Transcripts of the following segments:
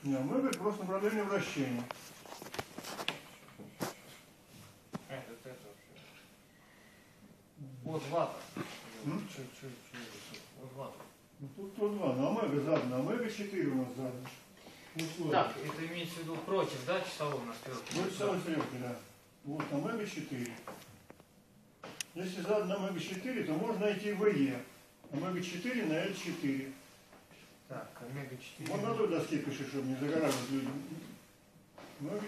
Не, омега это просто направление вращения. Это вот вата. Вот вата. Ну, тут 102, но омега задана, омега 4 у нас задана. Так, это имеется в виду против, да, часовой на стрелке? Вот часовой стрелки, да. Вот омега 4. Если задано омега 4, то можно найти ВЕ. Омега 4 на L4. Так, омега 4. Вот на той доске пиши, чтобы не загораживать люди. Омега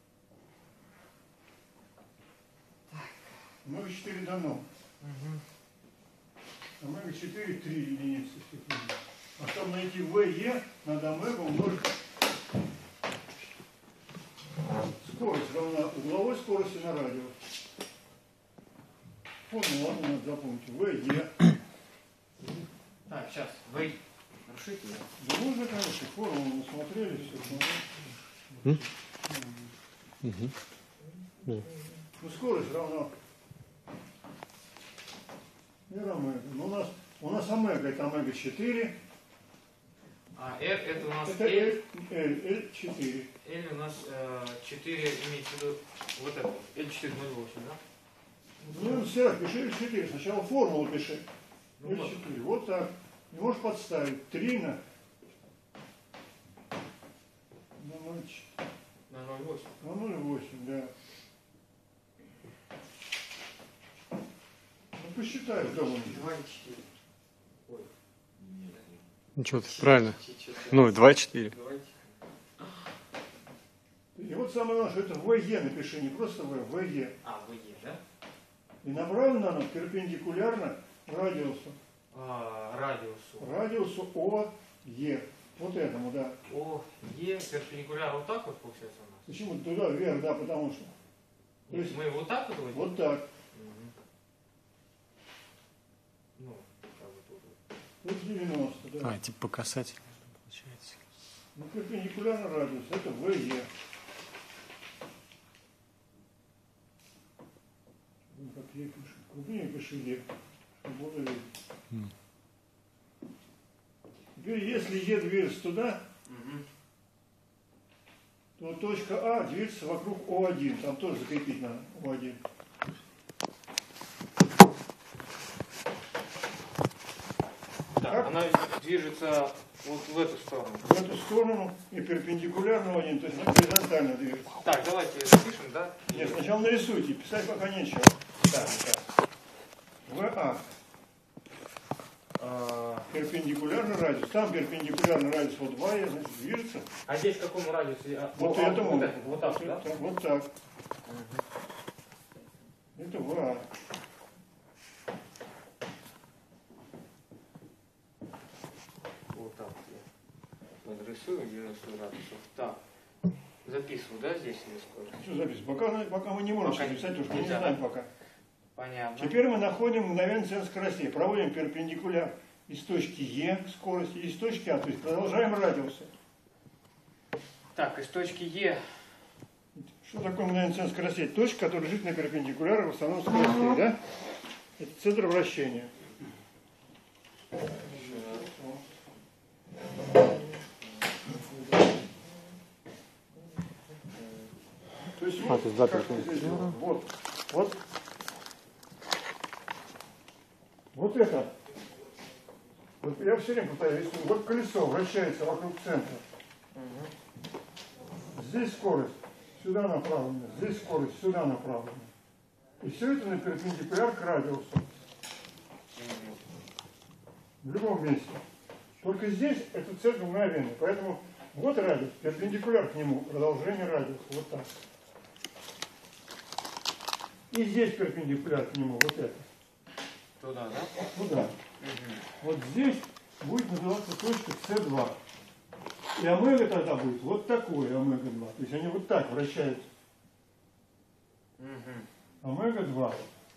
4 дано. Омега 4 3 единицы. А чтобы найти ВЕ, надо омега умножить. Скорость равна угловой скорости на радиус. Формулу надо запомнить. ВЕ. Так, сейчас. Вы решите? Да можно, конечно, формулу мы смотрели, все смотрели. Ну, скорость равна омега. Ну, у нас омега это омега 4. А R это у нас это L4. L у нас 4 имеется в виду вот это. L408, да? Ну, все, пиши L4. Сначала формулу пиши. Ну, L4. Вот так. Не можешь подставить. 3 на 0,8. На 0,8. На 0,8, да. Ну, посчитай дома. 2,4. Ой. Ничего, правильно. Ну, 2,4. И вот самое главное, что это ВЕ напиши, не просто ВЕ. А, ВЕ, да? И направлено оно перпендикулярно радиусу. Радиусу ОЕ. Вот этому, да. ОЕ перпендикуляр вот так вот получается у нас? Почему? Туда, вверх, да, потому что. То есть мы вот так вот возьмем? Вот так. Ну, как бы тут. Тут 90, да. А, типа по касательной получается. Ну, перпендикулярно радиус. Это ВЕ. Ну, как Е пишет. Крупнее пиши Е. Чтобы было видно. Теперь, если Е движется туда, то точка А движется вокруг О1. Там тоже закрепить надо О1. Так, она движется вот в эту сторону. В эту сторону и перпендикулярно О1, то есть горизонтально движется. Так, давайте запишем, да? Нет, сначала нарисуйте, писать пока нечего. Так. ВА. Перпендикулярный радиус. Там перпендикулярный радиус вот 2, значит, движется. А здесь в каком радиусе? Вот этому. Вот так, да? Вот так. Это ВА. Вот так. Я подрисую 90 градусов. Так. Записываю, да, здесь или сколько? Что записывать? Пока мы не можем записать, потому что мы не знаем пока. Понятно. Теперь мы находим мгновенный центр скоростей. Проводим перпендикуляр из точки Е скорости и из точки А. То есть продолжаем радиусы. Так, из точки Е. Что такое мгновенный центр скоростей? Точка, которая лежит на перпендикуляре в основном скоростей, да? Это центр вращения. То есть вот, как здесь, вот это. Вот я все время пытаюсь, вот колесо вращается вокруг центра. Здесь скорость сюда направлена, здесь скорость сюда направлена. И все это на перпендикуляр к радиусу. В любом месте. Только здесь это центр мгновенный. Поэтому вот радиус, перпендикуляр к нему, продолжение радиуса. Вот так. И здесь перпендикуляр к нему, вот это. Туда, да? Туда. Вот здесь будет называться точка С2. И омега тогда будет вот такой омега-2. То есть они вот так вращаются. Омега-2.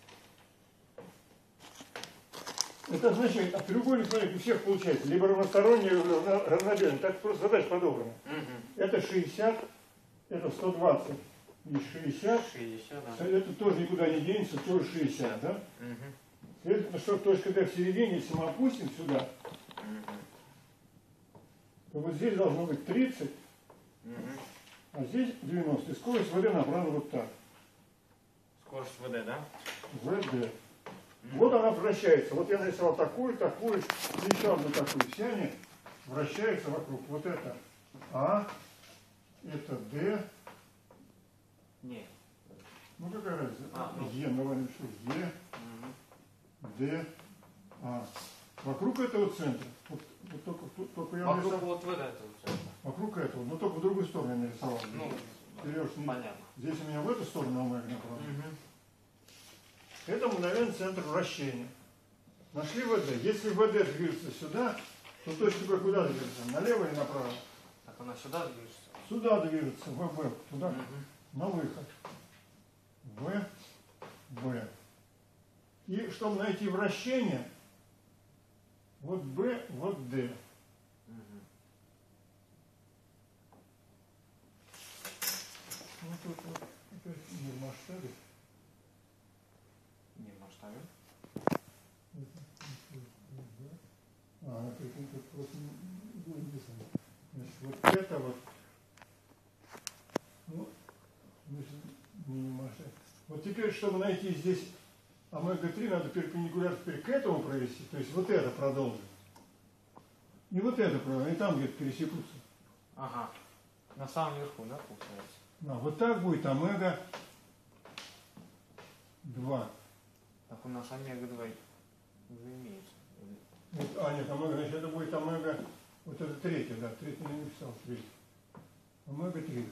Это означает, от треугольных, смотрите, у всех получается либо равносторонний, либо равнобедренный. Так просто задача подобрана. Это 60, это 120 и 60. 60, да. Это тоже никуда не денется, тоже 60, да? Следовательно, что точка D в середине, если мы опустим сюда, то вот здесь должно быть 30, А здесь 90. И скорость ВД набрана вот так. Скорость ВД, да? ВД. Вот она вращается. Вот я нарисовал такую, такую, и еще одну такую. Все они вращаются вокруг. Вот это А, это Д. Нет. Ну какая разница? Ну. Е, давай напишу. Е, Д, А. Вокруг этого центра. Вот только я Вокруг нарисовал. вот в этого центра. Вокруг этого, но только в другую сторону я нарисовал. Ну, Сереж, понятно. здесь у меня в эту сторону омега направлена. Это мгновенный центр вращения. Нашли ВД. Если ВД движется сюда, то точка Б куда движется? Налево или направо? Так она сюда движется? Сюда движется, ВБ, туда, на выход. В, Б. И чтобы найти вращение, вот Б, вот Д. Ну тут вот опять не в масштабе. Не в масштабе. Тут просто не написано. Значит, вот это вот. Ну, значит, не масштаб. Вот теперь, чтобы найти здесь омега-3, надо перпендикуляр теперь к этому провести. То есть вот это продолжить. И вот это продолжить. И там где-то пересекутся. Ага. На самом верху, да, получается? Да, вот так будет омега-2. Так у нас омега-2 уже имеется. Вот, нет, омега, значит, это будет омега, вот это третье, да, третье я не написал, третье. Омега-3.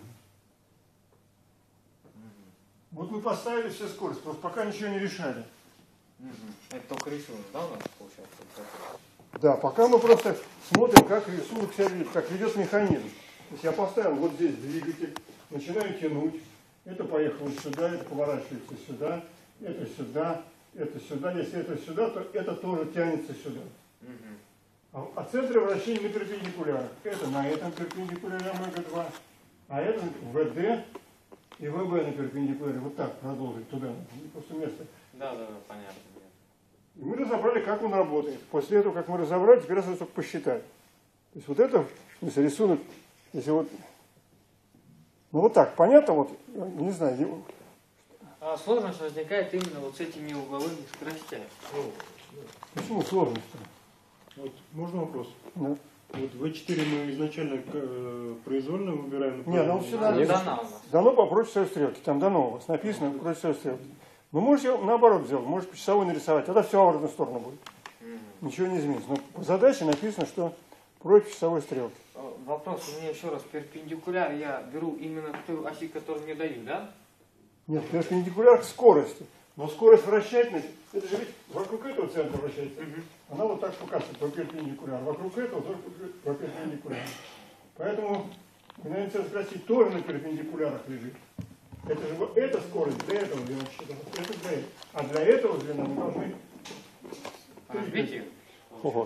Вот мы поставили все скорость, просто пока ничего не решали. Это только рисунок, да, у нас получается? Да, пока мы просто смотрим, как рисунок себя ведет, как ведет механизм. То есть я поставил вот здесь двигатель, начинаю тянуть, это поехало сюда, это поворачивается сюда, это сюда, это сюда. Если это сюда, то это тоже тянется сюда. А центры вращения на перпендикулярах. Это на этом перпендикуляре омега-2, а это ВД и ВБ на перпендикуляре. Вот так продолжить туда. Просто место. Да, понятно. И мы разобрали, как он работает. После этого, как мы разобрали, теперь осталось только посчитать. То есть вот это, в смысле, рисунок, если вот, ну вот так, понятно, вот, не знаю. А сложность возникает именно вот с этими угловыми скоростями. Почему сложность-то? Вот, можно вопрос? Да. Вот V4 мы изначально произвольно выбираем? Не, ну сюда Дано по против часовой стрелки. Там дано у вас написано против часовой стрелки. Ну, можете наоборот сделать, можете по часовой нарисовать, тогда все в обратную сторону будет. Ничего не изменится. Но по задаче написано, что против часовой стрелки. Вопрос у меня еще раз. Перпендикуляр я беру именно к той оси, которую мне дают, да? Нет, перпендикуляр к скорости. Но скорость вращательности, это же ведь вокруг этого центра вращается. Она вот так показывает по перпендикуляру. Вокруг этого тоже по перпендикуляру. Поэтому мгновенный центр скорости тоже на перпендикулярах лежит. Это же вот эта скорость для этого звена считается. Это для этого. А для этого звена мы должны... Разбить ее? Вот.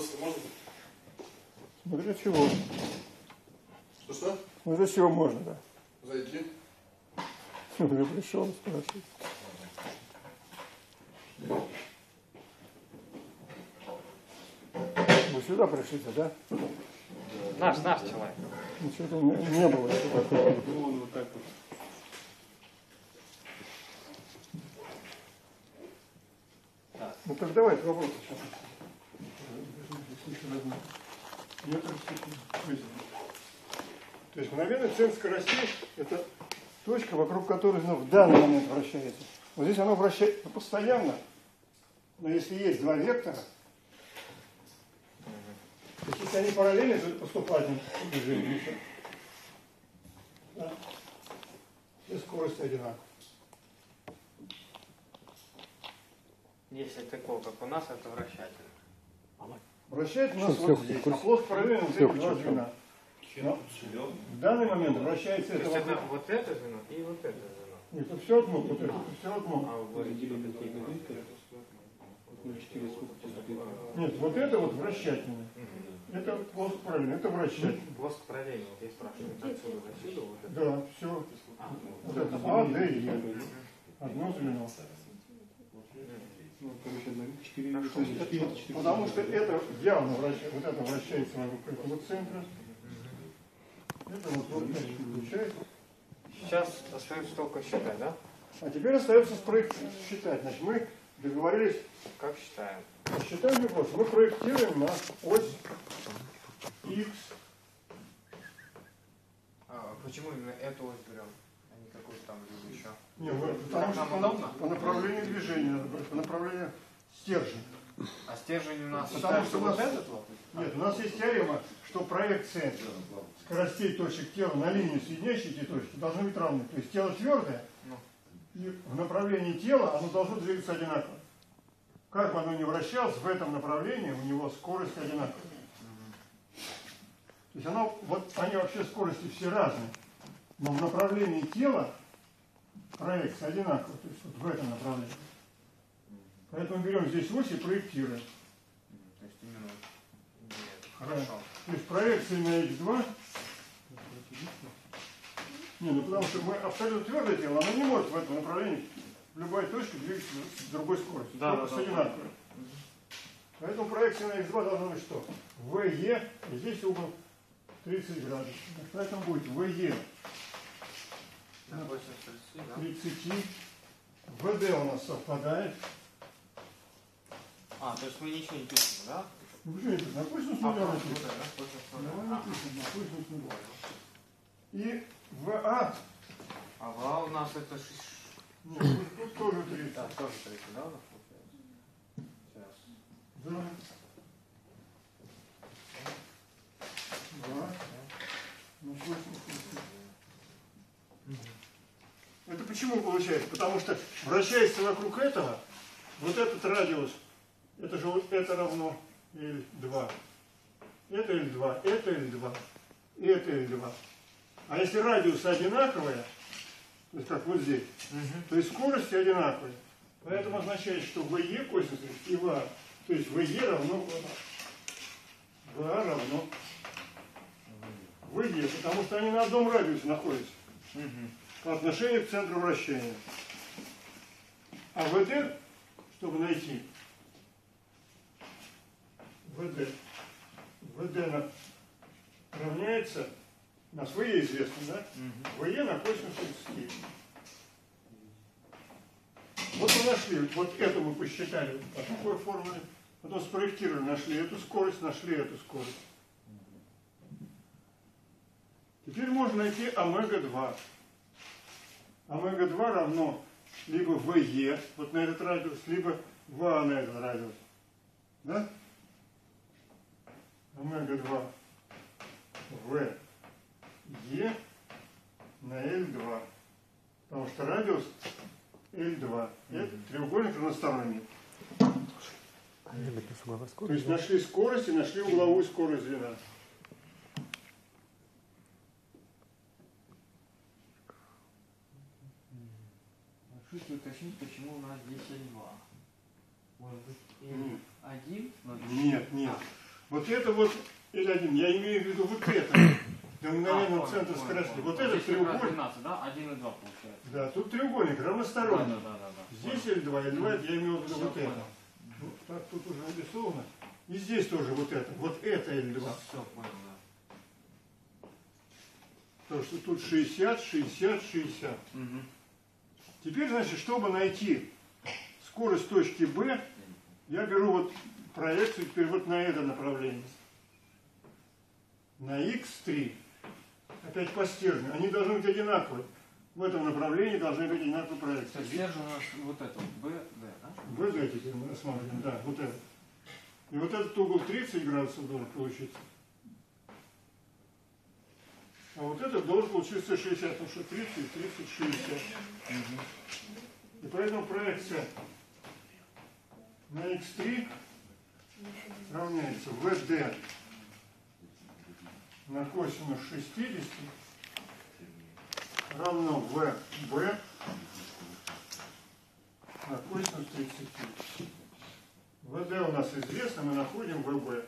Смотря чего. Что? Смотря чего можно, да. Зайти. Уже пришел, спрашивает. Вы сюда пришли-то, да? Наш человек. Ничего не было. Ну, он вот так вот. Ну так давайте вопрос сейчас. То есть мгновенный центр скоростей – это точка, вокруг которой в данный момент вращается. Вот здесь оно вращается постоянно, но если есть два вектора, то есть если они параллельны, то это поступательное движение. Да? Все скорости одинаковые. Если такого, как у нас, это вращательно. Вращается у нас вот здесь, а плоско параллельно вот эти два звена. Но в данный момент вращается То это есть это вокруг. вот это звено и вот это звено. Нет, это все одно, вот это все одно. А вы говорите, что какие Нет, вот это вот вращательное. Это плоско параллельно, это вращательное. плоско параллельно, вот я спрашиваю, вот отсюда до сюда, вот это. Да, все. Вот это А, Д и Е. Одно звено. Ну, короче, 4, Потому что это явно вращается, вот это вращается вокруг этого центра. Это вот получается. Сейчас остается только считать, да? А теперь остается считать. Значит, мы договорились, Как считаем? считаем вопрос. Мы проектируем на ось X. А почему именно эту ось берем, а не какую-то там либо еще? Не, потому что по направлению движения, надо брать, по направлению стержня. А стержень у нас Потому что у нас, вот этот вот? нет, у нас есть теорема, что проекция скоростей точек тела на линию, соединяющие эти точки, должны быть равны. То есть тело твердое, Ну. и в направлении тела оно должно двигаться одинаково. Как бы оно ни вращалось, в этом направлении у него скорость одинаковая. То есть оно, вот они вообще скорости все разные, но в направлении тела проекция одинаковая, то есть вот в этом направлении. Поэтому берем здесь ось и проектируем. То есть именно... Нет, Да. хорошо. То есть проекция на x2. Не, ну потому что мы абсолютно твердое тело, оно не может в этом направлении в любой точке двигаться с другой скоростью. Да, только да, с одинаковой. Поэтому проекция на x2 должна быть что? VE, и здесь угол 30 градусов. Поэтому будет VE На 80, да? 30, VD у нас совпадает. А, то есть мы ничего не пишем, да? Ну почему не пишем? На косинус А, нуля просто напишем. вот это, да? Косинус нуля. Ну, А, напишем, на косинус нуля. И ВА, а ва у нас это... нет, тут тоже 30. Да, тоже 30, да, у нас получается? Сейчас. Да. Да. Ну, косинус нуля. Это почему получается? Потому что вращаясь вокруг этого, вот этот радиус, это же вот это равно L2. Это L2, это L2, и это L2. А если радиусы одинаковые, то есть как вот здесь, то есть скорости одинаковые. Поэтому означает, что VE косинус и VA, то есть VE равно VA равно VE, потому что они на одном радиусе находятся по отношению к центру вращения. А ВД, чтобы найти ВД равняется, у нас ВЕ известно, да? ВЕ на косинус 30. Вот мы нашли, вот это мы посчитали по такой формуле, потом спроектировали, нашли эту скорость, нашли эту скорость. Теперь можно найти омега-2. Омега-2 равно либо ВЕ, вот на этот радиус, либо ВА на этот радиус. Да? Омега-2 ВЕ на L2. Потому что радиус L2. Это треугольник равносторонний. То есть нашли скорость и нашли угловую скорость звена. Хочу уточнить, почему у нас здесь L2. Может быть, Нет. L1? Нет, нет. Вот это вот L1. Я имею в виду вот это. До мгновенного центра скорости. Вот этот треугольник. 12, да? 1 и 2 получается. Да, тут треугольник равносторонний. Да. Здесь L2, L2 это я имею в виду вот это. Понял. Ну, так тут уже нарисовано. И здесь тоже вот это. Вот это L2. Все, понял, да. Потому что тут 60, 60, 60. Теперь, значит, чтобы найти скорость точки B, я беру вот проекцию теперь вот на это направление. На x3. Опять по стержню. Они должны быть одинаковые. В этом направлении должны быть одинаковые проекции. Стержень у нас вот это, BD, да? ВД теперь мы рассматриваем, да, вот это. И вот этот угол 30 градусов должен получиться. А вот этот должен получиться 60, потому что 30, 30, 60. И поэтому проекция на x3 равняется ВД на косинус 60 равно ВБ на косинус 30. ВД у нас известно, мы находим ВБ.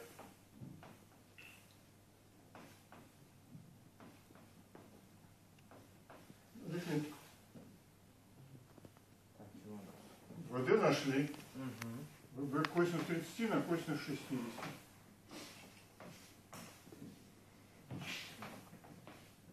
ВД нашли. ВБ косинус 30 на косинус 60.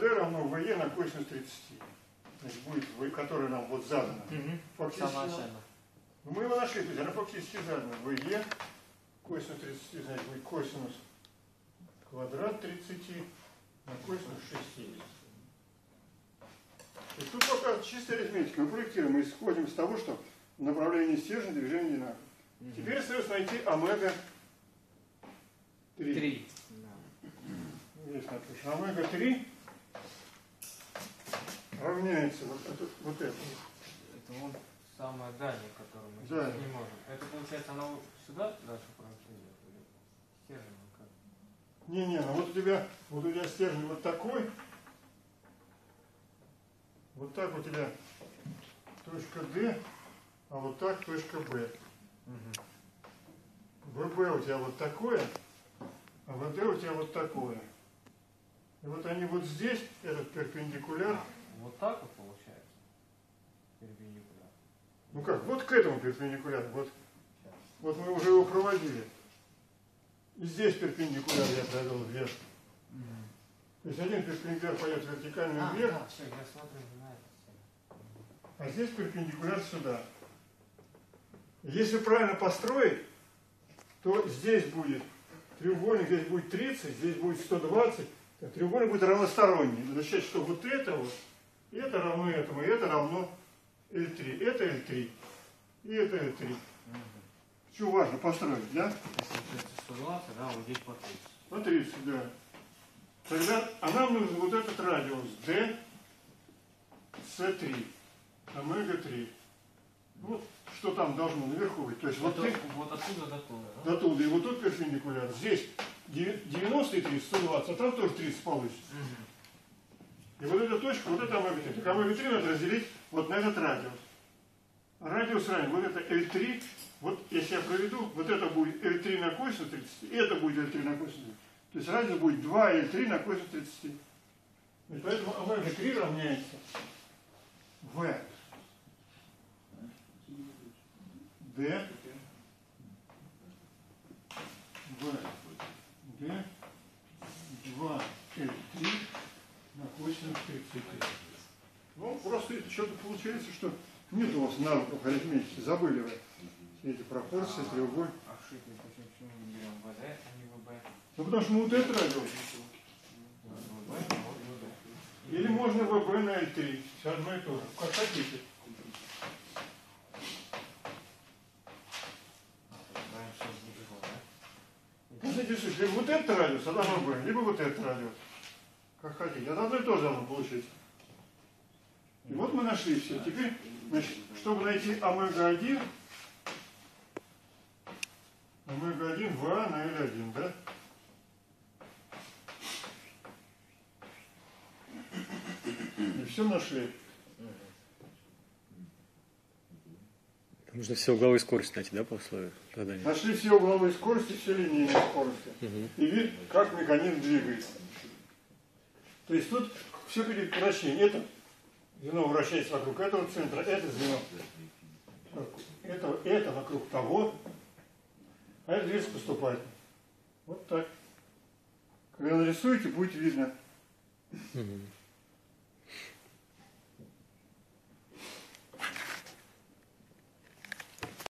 ВД равно ВЕ на косинус 30. Значит, будет V, который нам вот задано. Фактически, Самое начало. мы его нашли, то есть она фактически задана. ВЕ косинус 30, значит, будет косинус квадрат 30 на косинус 60. И тут пока чистая арифметика. Мы проектируем, мы исходим из того, что в направлении стержня движение одинаково. Теперь остается найти омега 3. 3. Здесь напишем. Омега 3 равняется вот это. Это вот самое дальнее, которое мы Да. сейчас не можем. Это получается, оно сюда дальше идет? Или стержень как? Не-не, ну вот у тебя стержень вот такой. Вот так у тебя точка D, а вот так точка B. ВБ у тебя вот такое, а ВД у тебя вот такое. И вот они вот здесь, этот перпендикуляр. Вот так вот получается? Перпендикуляр. Ну как, вот к этому перпендикуляр. Вот мы уже его проводили. И здесь перпендикуляр я провел вверх. То есть один перпендикуляр пойдет вертикально вверх, Да, все, я смотрю на это. а здесь перпендикуляр сюда. Если правильно построить, то здесь будет треугольник, здесь будет 30, здесь будет 120. Треугольник будет равносторонний. Это означает, что вот это равно этому, и это равно L3. Это L3. И это L3. Что важно построить, да? Если это 120, да, вот здесь по 30. По 30, да. Тогда, а нам нужен вот этот радиус D, C3, омега 3. Вот что там должно наверху быть. То есть вот Вот отсюда до туда, да? до туда. И вот тут перпендикуляр. Здесь 90 и 30, 120, а там тоже 30 получится. И вот эта точка, вот это омега 3. Так омега 3 надо разделить вот на этот радиус. Радиус равен, вот это L3. Вот если я проведу, вот это будет L3 на косинус 30, и это будет L3 на косинус 30. То есть радиус будет 2 L3 на косинус 30. И поэтому омега 3 равняется V D D 2 L3 на косинус 30. Ну, просто что-то получается, что нет у вас навыков арифметики, забыли вы все эти пропорции, треугольники. Ошибка, почему мы берем ВД, а не ВБ? Ну, потому что мы вот это радиус. Или можно ВБ на L3. Все одно и то же. Как хотите. Знаете, либо вот этот радиус, а там ВБ, либо вот этот радиус. Как хотите. Это одно и то же должно получиться. И вот мы нашли все. Теперь, значит, чтобы найти омега-1, омега-1 ВА на L1, да? И все нашли. Нужно все угловые скорости найти, да, по условию задания? Нашли все угловые скорости, все линейные скорости. И вид, как механизм двигается. То есть тут все перед вращением. Это звено вращается вокруг этого центра, это звено это вокруг того, а это движется поступательно. Вот так. Когда нарисуете, будет видно.